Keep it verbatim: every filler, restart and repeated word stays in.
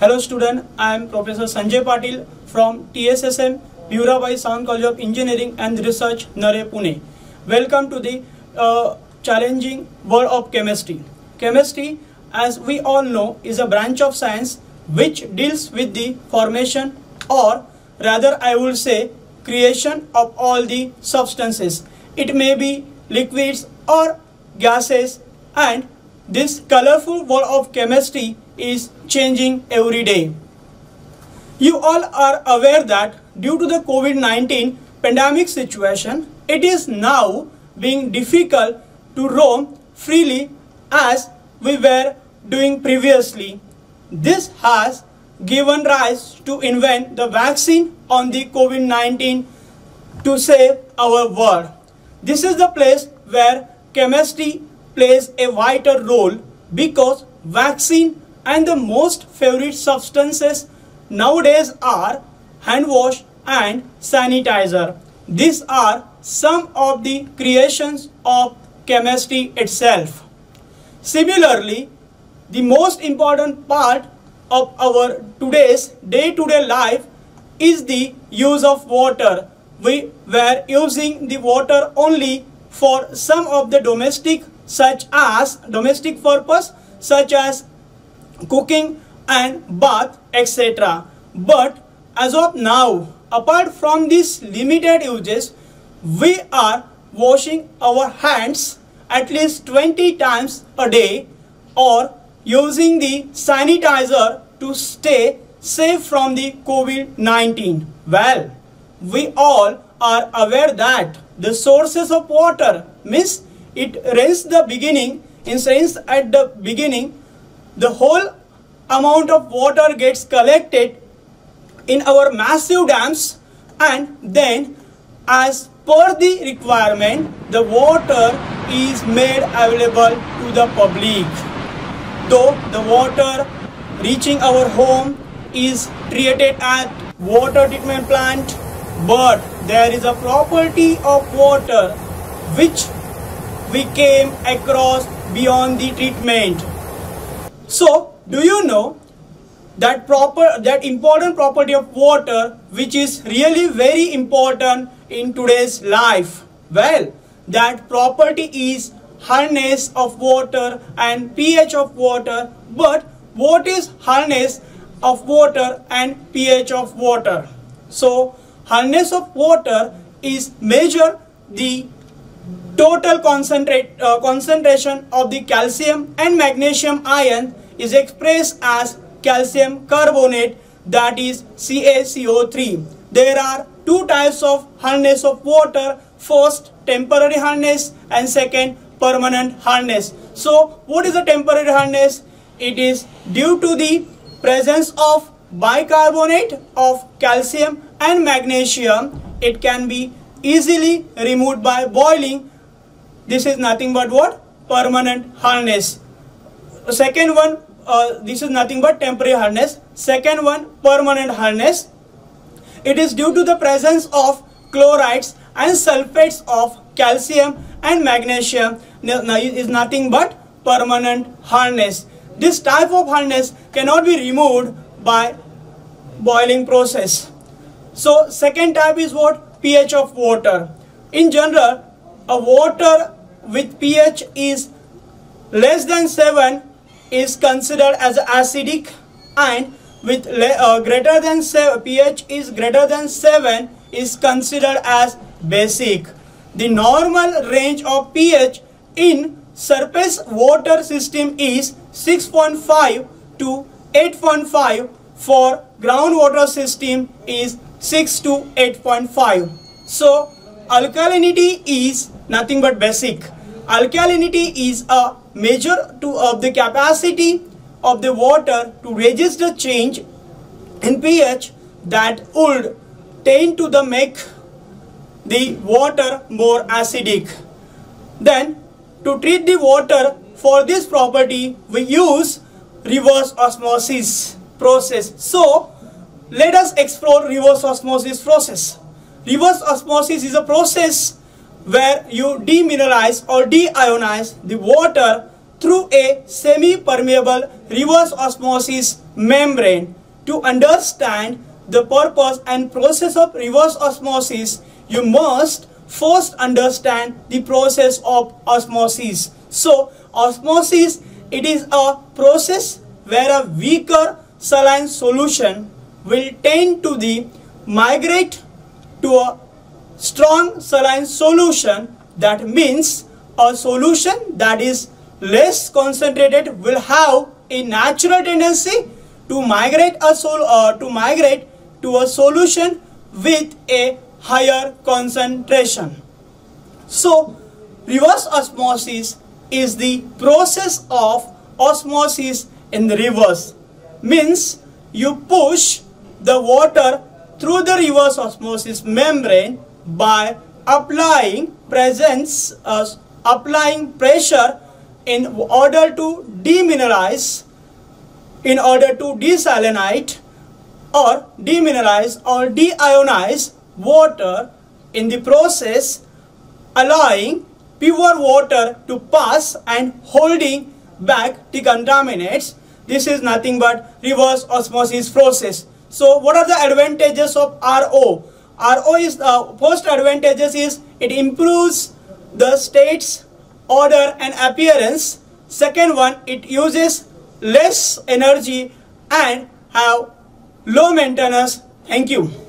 Hello student, I am Professor Sanjay Patil from T S S M, Bhimrao Sound College of Engineering and Research, Nare, Pune. Welcome to the uh, challenging world of chemistry. Chemistry, as we all know, is a branch of science which deals with the formation, or rather I would say creation of all the substances. It may be liquids or gases, and this colorful world of chemistry is changing every day. You all are aware that due to the COVID nineteen pandemic situation, it is now being difficult to roam freely as we were doing previously. This has given rise to invent the vaccine on the COVID nineteen to save our world. This is the place where chemistry plays a vital role, because vaccine and the most favorite substances nowadays are hand wash and sanitizer. These are some of the creations of chemistry itself. Similarly, the most important part of our today's day-to-day life is the use of water. We were using the water only for some of the domestic such as domestic purpose such as cooking and bath, et cetera. But as of now, apart from these limited uses, we are washing our hands at least twenty times a day, or using the sanitizer to stay safe from the COVID nineteen. Well, we all are aware that the sources of water means it rains the beginning, in rains at the beginning, the whole amount of water gets collected in our massive dams, and then as per the requirement, the water is made available to the public. Though the water reaching our home is treated at water treatment plant, but there is a property of water which we came across beyond the treatment. So, do you know that proper that important property of water which is really very important in today's life? Well, that property is hardness of water and pH of water. But what is hardness of water and pH of water? So, hardness of water is measure the total concentrate uh, concentration of the calcium and magnesium ion is expressed as calcium carbonate, that is C a C O three. There are two types of hardness of water. First, temporary hardness, and second, permanent hardness. So, what is the temporary hardness? It is due to the presence of bicarbonate of calcium and magnesium. It can be easily removed by boiling. This is nothing but what? Permanent hardness. Second one, uh, this is nothing but temporary hardness. Second one, permanent hardness. It is due to the presence of chlorides and sulfates of calcium and magnesium. Is nothing but permanent hardness. This type of hardness cannot be removed by boiling process. So second type is what? pH of water. In general, a water with pH is less than seven is considered as acidic, and with uh, greater than seven, pH is greater than seven is considered as basic. The normal range of pH in surface water system is six point five to eight point five. For groundwater system is six to eight point five. So alkalinity is nothing but basic. Alkalinity is a measure to of the capacity of the water to register change in pH that would tend to the make the water more acidic. Then, to treat the water for this property, we use reverse osmosis process. So, let us explore reverse osmosis process. Reverse osmosis is a process where you demineralize or deionize the water through a semi-permeable reverse osmosis membrane. To understand the purpose and process of reverse osmosis, you must first understand the process of osmosis. So, osmosis, it is a process where a weaker saline solution will tend to the migrate to a strong saline solution. That means a solution that is less concentrated will have a natural tendency to migrate a sol uh, to migrate to a solution with a higher concentration. So, reverse osmosis is the process of osmosis in the reverse. Means you push the water through the reverse osmosis membrane by applying presence, uh, applying pressure in order to demineralize, in order to desalinate or demineralize or deionize water, in the process allowing pure water to pass and holding back the contaminants. This is nothing but reverse osmosis process. So what are the advantages of R O? R O is the uh, first advantages is it improves the state's order and appearance. Second one, it uses less energy and have low maintenance. Thank you.